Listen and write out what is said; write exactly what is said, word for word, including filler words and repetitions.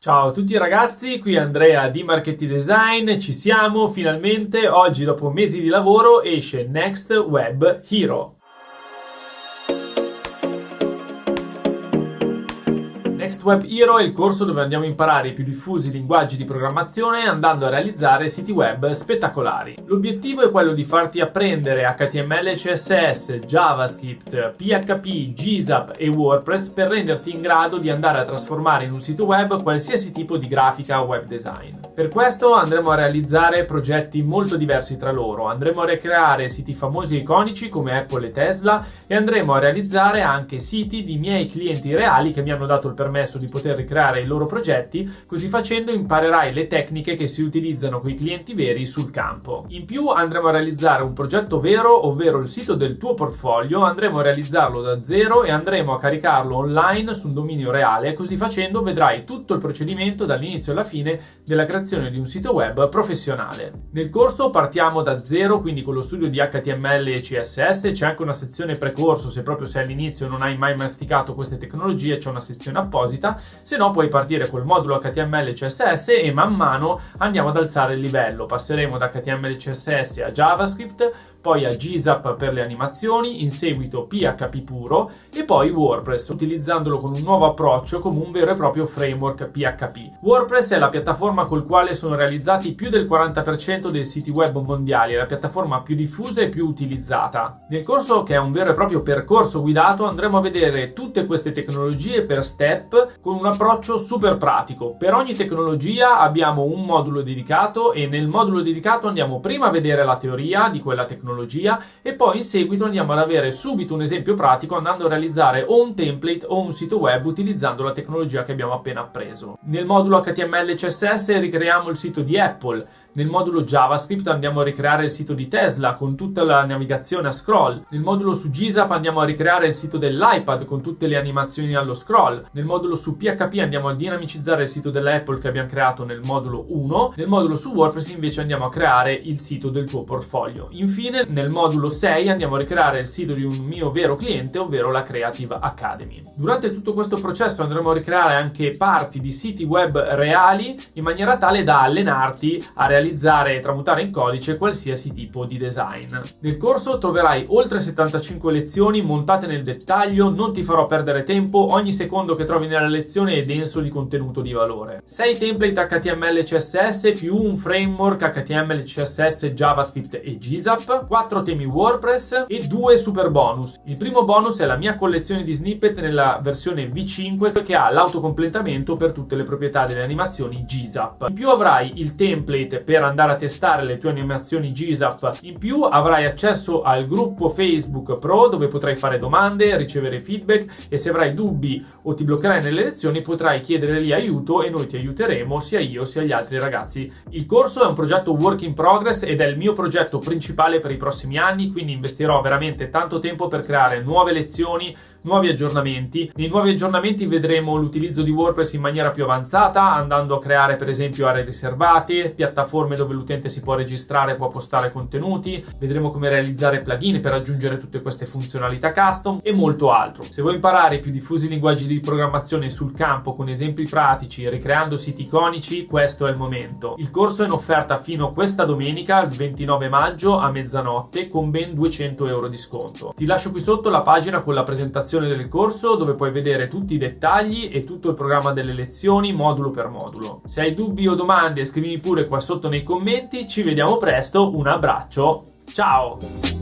Ciao a tutti ragazzi, qui Andrea di Marketing Design, ci siamo finalmente. Oggi dopo mesi di lavoro esce Next Web Hero. Next Web Hero è il corso dove andiamo a imparare i più diffusi linguaggi di programmazione andando a realizzare siti web spettacolari. L'obiettivo è quello di farti apprendere H T M L, C S S, JavaScript, P H P, GZAP e WordPress per renderti in grado di andare a trasformare in un sito web qualsiasi tipo di grafica o web design. Per questo andremo a realizzare progetti molto diversi tra loro, andremo a ricreare siti famosi e iconici come Apple e Tesla e andremo a realizzare anche siti di miei clienti reali che mi hanno dato il permesso di poter ricreare i loro progetti. Così facendo imparerai le tecniche che si utilizzano con i clienti veri sul campo. In più andremo a realizzare un progetto vero, ovvero il sito del tuo portfolio, andremo a realizzarlo da zero e andremo a caricarlo online su un dominio reale. Così facendo vedrai tutto il procedimento dall'inizio alla fine della creazione di un sito web professionale. Nel corso partiamo da zero, quindi con lo studio di H T M L e C S S, c'è anche una sezione precorso se proprio sei all'inizio e non hai mai masticato queste tecnologie, c'è una sezione apposita. Se no puoi partire col modulo H T M L e C S S e man mano andiamo ad alzare il livello. Passeremo da H T M L e C S S a JavaScript, poi a GZAP per le animazioni, in seguito P H P puro e poi WordPress, utilizzandolo con un nuovo approccio come un vero e proprio framework P H P. WordPress è la piattaforma col quale sono realizzati più del quaranta per cento dei siti web mondiali, è la piattaforma più diffusa e più utilizzata. Nel corso, che è un vero e proprio percorso guidato, andremo a vedere tutte queste tecnologie per step con un approccio super pratico. Per ogni tecnologia abbiamo un modulo dedicato e nel modulo dedicato andiamo prima a vedere la teoria di quella tecnologia e poi in seguito andiamo ad avere subito un esempio pratico andando a realizzare o un template o un sito web utilizzando la tecnologia che abbiamo appena appreso. Nel modulo H T M L e C S S ricreiamo il sito di Apple. Nel modulo JavaScript andiamo a ricreare il sito di Tesla con tutta la navigazione a scroll. Nel modulo su GZAP andiamo a ricreare il sito dell'iPad con tutte le animazioni allo scroll. Nel modulo su P H P andiamo a dinamicizzare il sito dell'Apple che abbiamo creato nel modulo uno. Nel modulo su WordPress invece andiamo a creare il sito del tuo portfolio. Infine nel modulo sei andiamo a ricreare il sito di un mio vero cliente, ovvero la Creative Academy. Durante tutto questo processo andremo a ricreare anche parti di siti web reali in maniera tale da allenarti a realizzare e tramutare in codice qualsiasi tipo di design. Nel corso troverai oltre settantacinque lezioni montate nel dettaglio, non ti farò perdere tempo, ogni secondo che trovi nella lezione è denso di contenuto di valore. sei template H T M L e C S S più un framework H T M L, C S S, JavaScript e GZAP, quattro temi WordPress e due super bonus. Il primo bonus è la mia collezione di snippet nella versione V cinque che ha l'autocompletamento per tutte le proprietà delle animazioni GZAP. In più avrai il template per andare a testare le tue animazioni GZAP. In più avrai accesso al gruppo Facebook Pro dove potrai fare domande, ricevere feedback e se avrai dubbi o ti bloccherai nelle lezioni potrai chiedere lì aiuto e noi ti aiuteremo, sia io sia gli altri ragazzi. Il corso è un progetto work in progress ed è il mio progetto principale per i prossimi anni, quindi investirò veramente tanto tempo per creare nuove lezioni, nuovi aggiornamenti. Nei nuovi aggiornamenti vedremo l'utilizzo di WordPress in maniera più avanzata, andando a creare per esempio aree riservate, piattaforme dove l'utente si può registrare e può postare contenuti, vedremo come realizzare plugin per aggiungere tutte queste funzionalità custom e molto altro. Se vuoi imparare i più diffusi linguaggi di programmazione sul campo con esempi pratici, ricreando siti iconici, questo è il momento. Il corso è in offerta fino a questa domenica, il ventinove maggio a mezzanotte, con ben duecento euro di sconto. Ti lascio qui sotto la pagina con la presentazione del corso dove puoi vedere tutti i dettagli e tutto il programma delle lezioni modulo per modulo. Se hai dubbi o domande scrivimi pure qua sotto nei commenti, ci vediamo presto, un abbraccio, ciao!